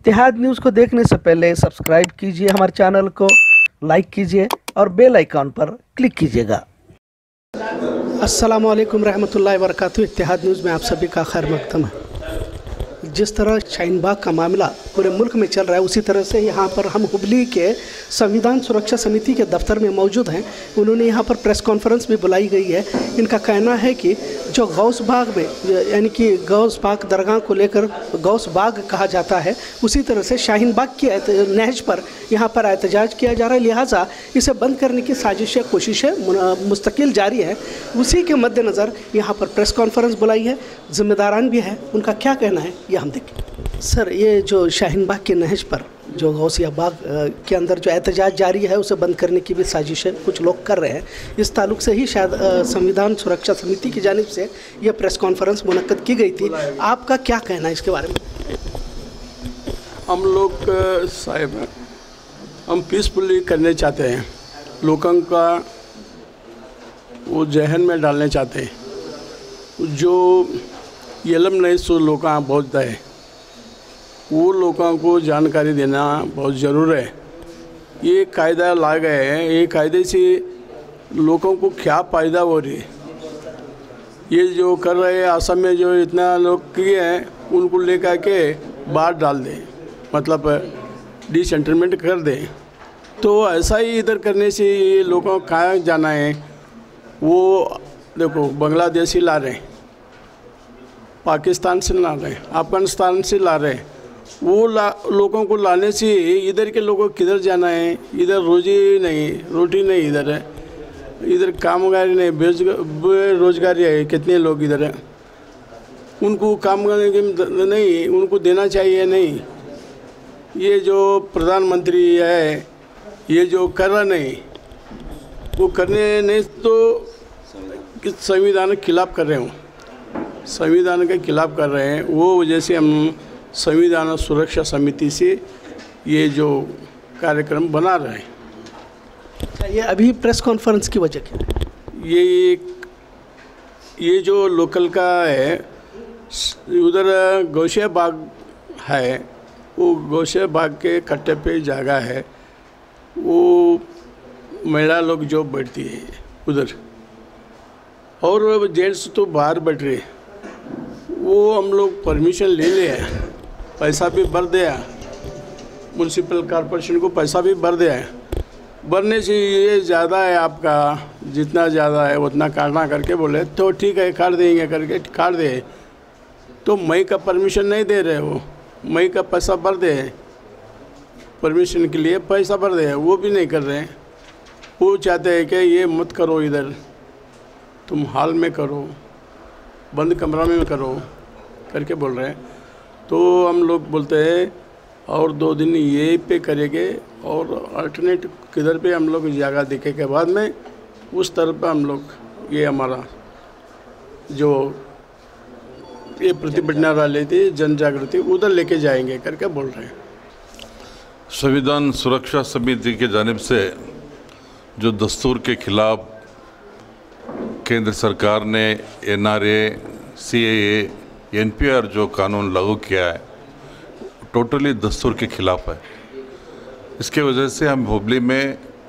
इत्तेहाद news को देखने से पहले सब्सक्राइब कीजिए हमारे चैनल को, लाइक कीजिए और बेल आइकॉन पर क्लिक कीजिएगा। अस्सलामुअलैकुम रहमतुल्लाहि व बरकातुहू। इत्तेहाद न्यूज़ में आप सभी का खैर मक़दम है। जिस तरह शाहीन बाग का मामला पूरे मुल्क में चल रहा है, उसी तरह से यहाँ पर हम हुबली के संविधान सुरक्षा समिति के दफ्तर में मौजूद हैं। उन्होंने यहाँ पर प्रेस कॉन्फ्रेंस भी बुलाई गई है। इनका कहना है कि जो गौस बाग में, यानी कि गौस बाग दरगाह को लेकर गौस बाग कहा जाता है, उसी तरह से शाहीन बाग की नहज पर यहाँ पर एहतजाज किया जा रहा है। लिहाजा इसे बंद करने की साजिशें, कोशिशें मुस्तकिल जारी है। उसी के मद्देनज़र यहाँ पर प्रेस कॉन्फ्रेंस बुलाई है। ज़िम्मेदारान भी है, उनका क्या कहना है ये हम देखें। सर, ये जो शाहीन बाग की नहज पर जो गौसिया बाग के अंदर जो एहतजाज जारी है, उसे बंद करने की भी साजिशें कुछ लोग कर रहे हैं। इस ताल्लुक़ से ही शायद संविधान सुरक्षा समिति की जानिब से यह प्रेस कॉन्फ्रेंस मुनक्कद की गई थी। आपका क्या कहना है इसके बारे में? हम लोग साहब हम पीसफुली करने चाहते हैं, लोगों का वो जहन में डालने चाहते हैं। जो इल्म नहीं सो लोग बहुत है, वो लोगों को जानकारी देना बहुत ज़रूर है। ये कायदा ला गए हैं, ये कायदे से लोगों को क्या फ़ायदा हो रही है। ये जो कर रहे हैं असम में, जो इतना लोग किए हैं, उनको लेकर के बाहर डाल दें, मतलब डिसेंटलमेंट कर दें। तो ऐसा ही इधर करने से ये लोगों को कहाँ जाना है। वो देखो, बांग्लादेश ही ला रहे हैं, पाकिस्तान से ला रहे हैं, अफ़गानिस्तान से ला रहे हैं। वो लोगों को लाने से इधर के लोगों को किधर जाना है। इधर रोजी नहीं, रोटी नहीं इधर है, इधर कामगारी नहीं, बेरोजगारी है। कितने लोग इधर हैं, उनको काम करने की नहीं, उनको देना चाहिए नहीं। ये जो प्रधानमंत्री है, ये जो कर रहा नहीं, वो करने नहीं तो संविधान के खिलाफ़ कर रहे हो, संविधान के खिलाफ़ कर रहे हैं। वो वजह से हम संविधान सुरक्षा समिति से ये जो कार्यक्रम बना रहे हैं। ये अभी प्रेस कॉन्फ्रेंस की वजह क्या है? ये जो लोकल का है, उधर गौसिया बाग है, वो गौसिया बाग के कट्टे पे जगह है, वो महिला लोग जो बैठती है उधर, और जेंट्स तो बाहर बैठ रहे। वो हम लोग परमिशन ले लिया, पैसा भी भर दिया, म्यूनसिपल कॉर्पोरेशन को पैसा भी भर दिया है। भरने से ये ज़्यादा है आपका, जितना ज़्यादा है उतना काटना करके बोले तो ठीक है, काट देंगे करके काट दे। तो मई का परमिशन नहीं दे रहे हो, मई का पैसा भर दे, परमिशन के लिए पैसा भर दे, वो भी नहीं कर रहे हैं। वो चाहते हैं कि ये मत करो, इधर तुम हॉल में करो, बंद कमरा में करो करके बोल रहे हैं। तो हम लोग बोलते हैं और 2 दिन ये पे करेंगे, और अल्टरनेट किधर पे हम लोग जगह देखे के बाद में उस तरफ हम लोग ये हमारा जो ये प्रतिभटना रैली थी, जन जागृति, उधर लेके जाएंगे करके बोल रहे हैं। संविधान सुरक्षा समिति के जानिब से जो दस्तूर के खिलाफ केंद्र सरकार ने NRA, CAA, NPR जो कानून लागू किया है, टोटली दस्तूर के खिलाफ है। इसके वजह से हम हुबली में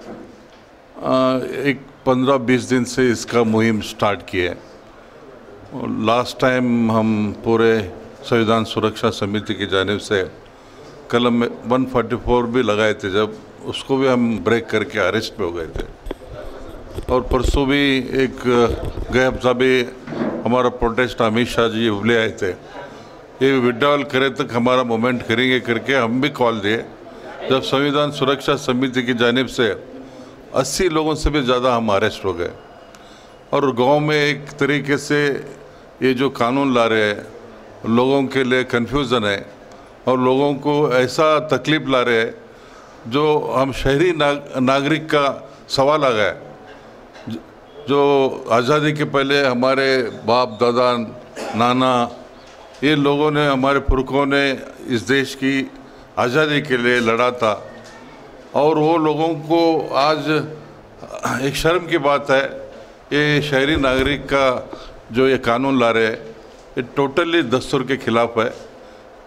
एक 15-20 दिन से इसका मुहिम स्टार्ट किया है। लास्ट टाइम हम पूरे संविधान सुरक्षा समिति की जानिब से कलम में 144 भी लगाए थे, जब उसको भी हम ब्रेक करके अरेस्ट पे हो गए थे। और परसों भी एक गए हफ्ता भी हमारा प्रोटेस्ट अमित शाह जी हुबली आए थे। ये विड्रॉल करे तक हमारा मूवमेंट करेंगे करके हम भी कॉल दिए। जब संविधान सुरक्षा समिति की जानिब से 80 लोगों से भी ज़्यादा हम अरेस्ट हो गए, और गांव में एक तरीके से ये जो कानून ला रहे हैं, लोगों के लिए कन्फ्यूज़न है, और लोगों को ऐसा तकलीफ़ ला रहे हैं जो हम शहरी नागरिक का सवाल आ गया। जो आज़ादी के पहले हमारे बाप दादा नाना, ये लोगों ने, हमारे पुरखों ने इस देश की आज़ादी के लिए लड़ा था, और वो लोगों को आज एक शर्म की बात है, ये शहरी नागरिक का जो ये कानून ला रहे हैं, ये टोटली दस्तूर के खिलाफ है।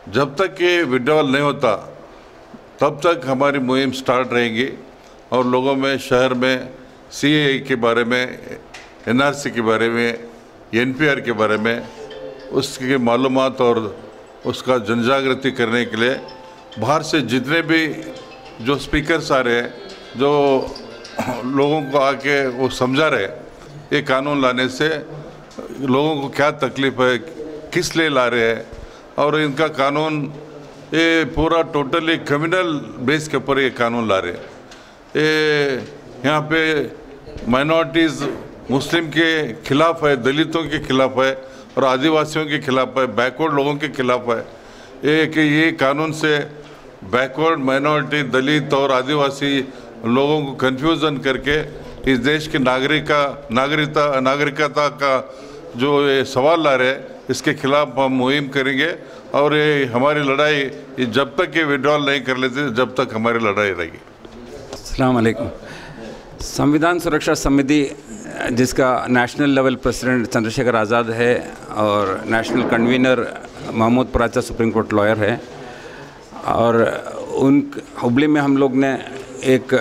जब तक ये विड्रॉल नहीं होता तब तक हमारी मुहिम स्टार्ट रहेगी और लोगों में, शहर में सीएए के बारे में, एनआरसी के बारे में, एनपीआर के बारे में उसकी मालूमात और उसका जनजागृति करने के लिए बाहर से जितने भी जो स्पीकर्स आ रहे हैं, जो लोगों को आके वो समझा रहे ये कानून लाने से लोगों को क्या तकलीफ है, किस लिए ला रहे हैं, और इनका कानून ये पूरा टोटली क्रिमिनल बेस के ऊपर ये कानून ला रहे हैं। ये यहाँ पे माइनॉरिटीज़ मुस्लिम के खिलाफ है, दलितों के खिलाफ है और आदिवासियों के खिलाफ है, बैकवर्ड लोगों के खिलाफ है। ये कानून से बैकवर्ड, माइनॉरिटी, दलित और आदिवासी लोगों को कन्फ्यूज़न करके इस देश की नागरिकता का जो ये सवाल ला रहे हैं, इसके खिलाफ हम मुहिम करेंगे और ये हमारी लड़ाई जब तक ये विड्रॉल नहीं कर लेते जब तक हमारी लड़ाई रहेगी। अस्सलाम वालेकुम। संविधान सुरक्षा समिति जिसका national level president Chandrashekhar Azad है और national convener Mahmood Paracha Supreme Court lawyer है, और उन हुबली में हम लोग ने एक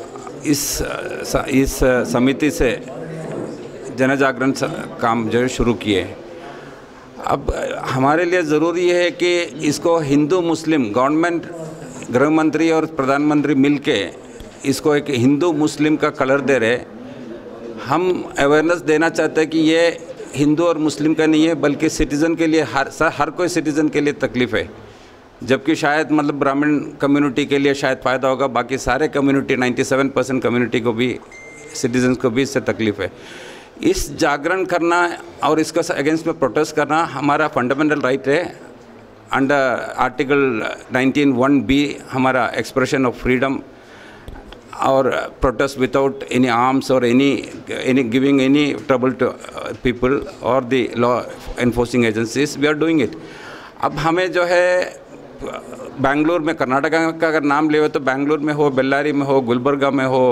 इस समिति से जनजागरण काम जो है शुरू किए। अब हमारे लिए ज़रूरी है कि इसको हिंदू मुस्लिम गवर्नमेंट, गृह मंत्री और प्रधानमंत्री मिलके इसको एक हिंदू मुस्लिम का कलर दे रहे। हम अवेयरनेस देना चाहते हैं कि ये हिंदू और मुस्लिम का नहीं है, बल्कि सिटीज़न के लिए, हर कोई सिटीज़न के लिए तकलीफ़ है। जबकि शायद मतलब ब्राह्मण कम्युनिटी के लिए शायद फ़ायदा होगा, बाकी सारे कम्युनिटी 97% कम्युनिटी को भी, सिटीजन्स को भी इससे तकलीफ़ है। इस जागरण करना और इसका अगेंस्ट में प्रोटेस्ट करना हमारा फंडामेंटल राइट है। अंडर आर्टिकल 19(1)(b) हमारा एक्सप्रेशन ऑफ फ्रीडम और प्रोटेस्ट विदाउट एनी आर्म्स और any giving any trouble to people और the law enforcing agencies, we are doing it. अब हमें जो है बेंगलुरु में, कर्नाटका का अगर नाम ले तो बेंगलुरु में हो, बेल्लारी में हो, गुलबर्गा में हो,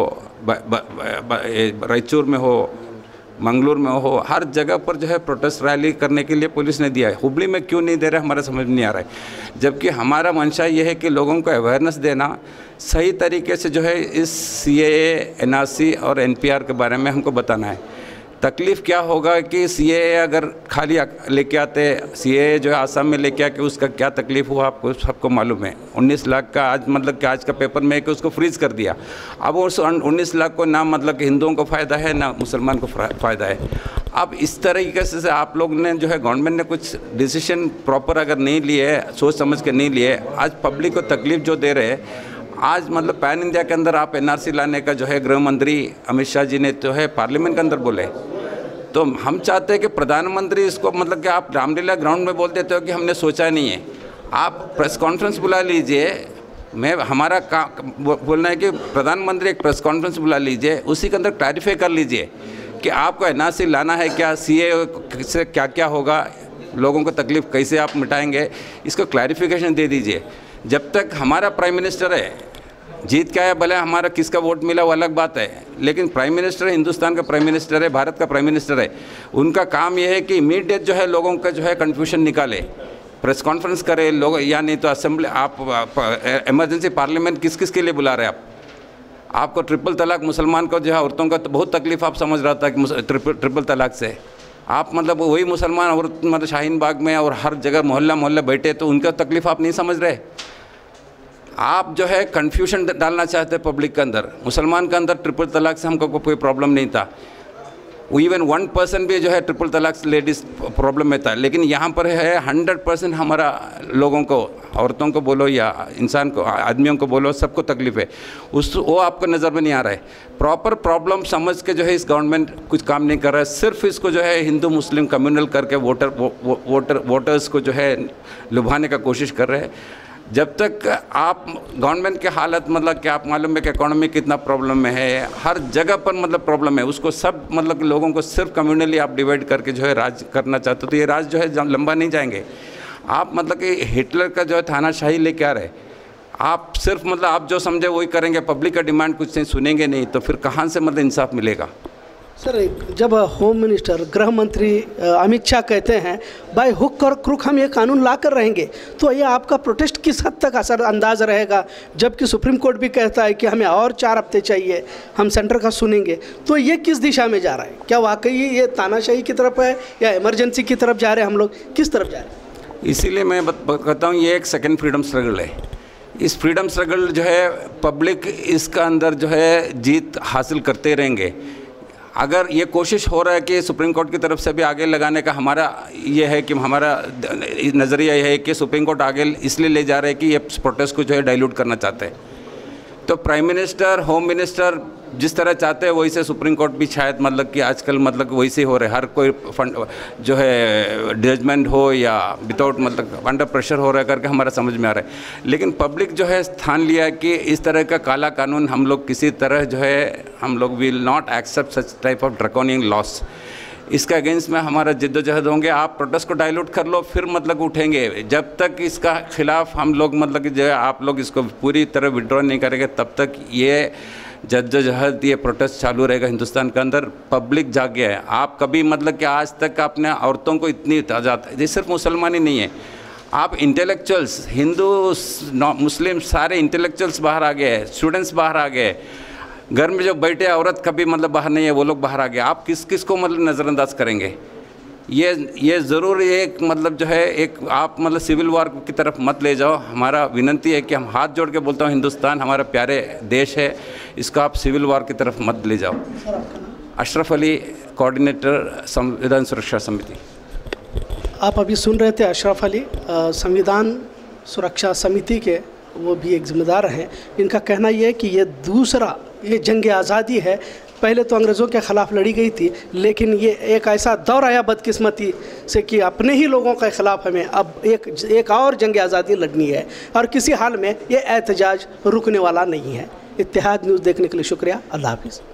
रायचूर में हो, मंगलूर में हो, हर जगह पर जो है प्रोटेस्ट रैली करने के लिए पुलिस ने दिया है। हुबली में क्यों नहीं दे रहा है हमारा समझ नहीं आ रहा है। जबकि हमारा मंशा ये है कि लोगों को अवेयरनेस देना, सही तरीके से जो है इस सीएए, एनआरसी और एनपीआर के बारे में हमको बताना है। तकलीफ़ क्या होगा कि सीएए अगर खाली लेके आते, सीएए जो है आसाम में लेके आके उसका क्या तकलीफ़ हुआ आपको सबको मालूम है। 19 लाख का आज मतलब कि आज का पेपर में है कि उसको फ्रीज़ कर दिया। अब उस 19 लाख को ना मतलब कि हिंदुओं को फ़ायदा है ना मुसलमान को फ़ायदा है। अब इस तरीके से आप लोग ने जो है गवर्नमेंट ने कुछ डिसीजन प्रॉपर अगर नहीं लिए, सोच समझ के नहीं लिए, आज पब्लिक को तकलीफ़ जो दे रहे हैं। आज मतलब पैन इंडिया के अंदर आप एनआरसी लाने का जो है गृह मंत्री अमित शाह जी ने जो है पार्लियामेंट के अंदर बोले। तो हम चाहते हैं कि प्रधानमंत्री इसको मतलब कि आप रामलीला ग्राउंड में बोल देते हो कि हमने सोचा नहीं है। आप प्रेस कॉन्फ्रेंस बुला लीजिए। हमारा बोलना है कि प्रधानमंत्री एक प्रेस कॉन्फ्रेंस बुला लीजिए, उसी के अंदर क्लैरिफाई कर लीजिए कि आपको एनआरसी लाना है क्या, सीए से क्या क्या होगा, लोगों को तकलीफ़ कैसे आप मिटाएंगे, इसको क्लैरिफिकेशन दे दीजिए। जब तक हमारा प्राइम मिनिस्टर है, जीत क्या है भले हमारा किसका वोट मिला वो अलग बात है, लेकिन प्राइम मिनिस्टर हिंदुस्तान का प्राइम मिनिस्टर है, भारत का प्राइम मिनिस्टर है। उनका काम ये है कि इमीडिएट जो है लोगों का जो है कन्फ्यूजन निकाले, प्रेस कॉन्फ्रेंस करे लोग, या नहीं तो असेंबली, आप इमरजेंसी पार्लियामेंट किस किस के लिए बुला रहे हैं आपको ट्रिपल तलाक, मुसलमान को जो है औरतों का तो बहुत तकलीफ़ आप समझ रहा था कि ट्रिपल तलाक से आप मतलब वही मुसलमान औरत मतलब शाहीन बाग में और हर जगह मोहल्ला बैठे, तो उनका तकलीफ़ आप नहीं समझ रहे। आप जो है कन्फ्यूजन डालना चाहते हैं पब्लिक के अंदर। मुसलमान के अंदर ट्रिपल तलाक से हमको कोई प्रॉब्लम नहीं था, इवन 1% भी जो है ट्रिपल तलाक लेडीज़ प्रॉब्लम में था, लेकिन यहाँ पर है 100% हमारा लोगों को, औरतों को बोलो या इंसान को, आदमियों को बोलो, सबको तकलीफ़ है। वो आपको नज़र में नहीं आ रहा है। प्रॉपर प्रॉब्लम समझ के जो है इस गवर्नमेंट कुछ काम नहीं कर रहा है, सिर्फ इसको जो है हिंदू मुस्लिम कम्युनल करके वोटर्स को जो है लुभाने का कोशिश कर रहे हैं। जब तक आप गवर्नमेंट के हालत मतलब कि आप मालूम है कि इकोनॉमी कितना प्रॉब्लम में है, हर जगह पर मतलब प्रॉब्लम है, उसको सब मतलब लोगों को सिर्फ कम्युनली आप डिवाइड करके जो है राज करना चाहते हो, तो ये राज जो है लंबा नहीं जाएंगे। आप मतलब कि हिटलर का जो है थानाशाही लेके आ रहे, आप सिर्फ मतलब आप जो समझे वही करेंगे, पब्लिक का डिमांड कुछ नहीं सुनेंगे नहीं, तो फिर कहाँ से मतलब इंसाफ मिलेगा। सर, जब होम मिनिस्टर गृह मंत्री अमित शाह कहते हैं बाय हुक और क्रुक हम ये कानून ला कर रहेंगे, तो ये आपका प्रोटेस्ट किस हद तक असरअंदाज रहेगा? जबकि सुप्रीम कोर्ट भी कहता है कि हमें और 4 हफ्ते चाहिए, हम सेंटर का सुनेंगे। तो ये किस दिशा में जा रहा है? क्या वाकई ये तानाशाही की तरफ है या इमरजेंसी की तरफ जा रहे हैं? हम लोग किस तरफ जा रहे हैं? इसीलिए मैं कहता हूँ ये एक सेकेंड फ्रीडम स्ट्रगल है। इस फ्रीडम स्ट्रगल जो है पब्लिक इसका अंदर जो है जीत हासिल करते रहेंगे। अगर ये कोशिश हो रहा है कि सुप्रीम कोर्ट की तरफ से भी आगे लगाने का, हमारा ये है कि हमारा नज़रिया ये है कि सुप्रीम कोर्ट आगे इसलिए ले जा रहे हैं कि ये प्रोटेस्ट को जो है डाइल्यूट करना चाहते हैं। तो प्राइम मिनिस्टर, होम मिनिस्टर जिस तरह चाहते हैं वही से सुप्रीम कोर्ट भी शायद मतलब कि आजकल मतलब वही से हो रहे, हर कोई फंड जो है जजमेंट हो या विदाउट मतलब अंडर प्रेशर हो रहा है करके हमारा समझ में आ रहा है। लेकिन पब्लिक जो है स्थान लिया कि इस तरह का काला कानून हम लोग किसी तरह जो है हम लोग will not accept such type of draconian laws. इसका अगेंस्ट में हमारा जिद्दोजहद होंगे। आप प्रोटेस्ट को डाइल्यूट कर लो फिर मतलब उठेंगे। जब तक इसका खिलाफ हम लोग मतलब कि जो है आप लोग इसको पूरी तरह विड्रॉ नहीं करेंगे तब तक ये जद्दोजहद, ये प्रोटेस्ट चालू रहेगा हिंदुस्तान के अंदर। पब्लिक जाग गया है। आप कभी मतलब कि आज तक आपने औरतों को इतनी ताजात, ये सिर्फ मुसलमान ही नहीं है, आप इंटेलेक्चुअल्स, हिंदू मुस्लिम सारे इंटेलेक्चुअल्स बाहर आ गए हैं, स्टूडेंट्स बाहर आ गए, घर में जो बैठे औरत कभी मतलब बाहर नहीं है वो लोग बाहर आ गए। आप किस किस को मतलब नज़रअंदाज करेंगे? ये ज़रूर एक मतलब जो है एक आप मतलब सिविल वार की तरफ मत ले जाओ। हमारा विनंती है कि हम हाथ जोड़ के बोलता हूँ, हिंदुस्तान हमारा प्यारे देश है, इसको आप सिविल वार की तरफ मत ले जाओ। अशरफ अली, कोऑर्डिनेटर संविधान सुरक्षा समिति। आप अभी सुन रहे थे अशरफ अली, संविधान सुरक्षा समिति के वो भी एक जिम्मेदार हैं। इनका कहना ये है कि ये जंग आज़ादी है। पहले तो अंग्रेज़ों के ख़िलाफ़ लड़ी गई थी, लेकिन ये एक ऐसा दौर आया बदकिस्मती से कि अपने ही लोगों के ख़िलाफ़ हमें अब एक और जंग आज़ादी लड़नी है, और किसी हाल में ये एहतजाज रुकने वाला नहीं है। इत्तेहाद न्यूज़ देखने के लिए शुक्रिया। अल्लाह हाफ़िज़।